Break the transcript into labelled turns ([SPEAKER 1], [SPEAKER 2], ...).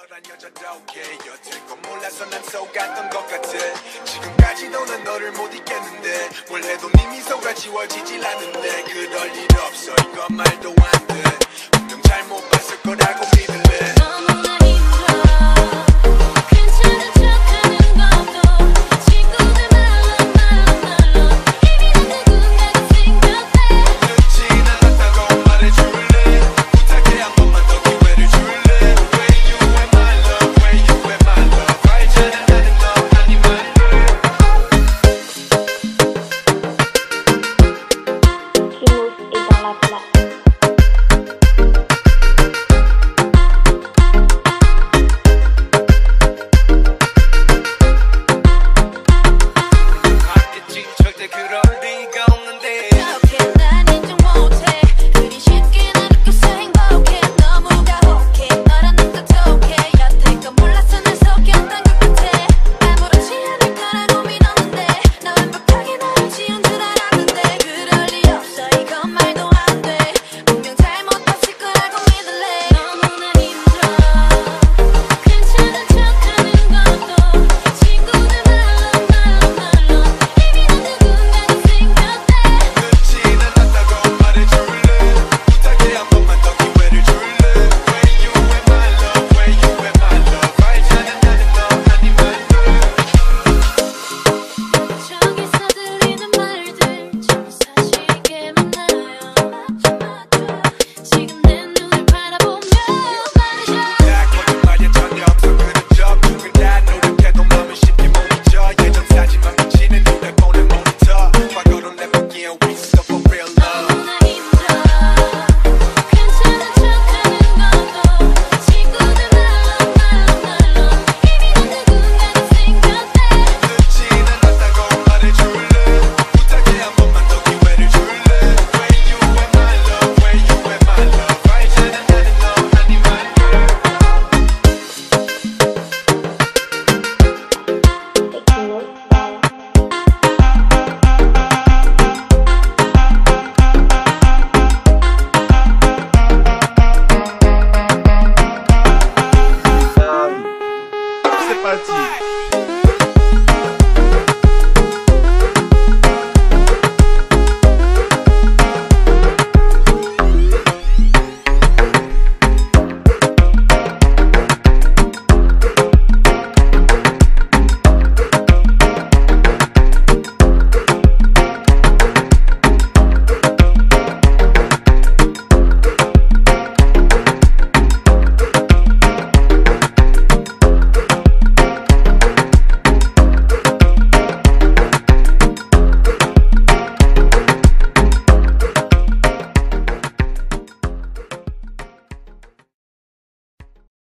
[SPEAKER 1] 특별한 여자도 곁일 건 몰라서 난 속았던 것 같아. 지금까지도 난 너를 못 잊겠는데 뭘 해도 네 미소가 지워지질 않는데 그럴 일 없어 이건 말도 안 돼. 분명 잘못 봤을 거라고 믿을래.
[SPEAKER 2] C'est parti.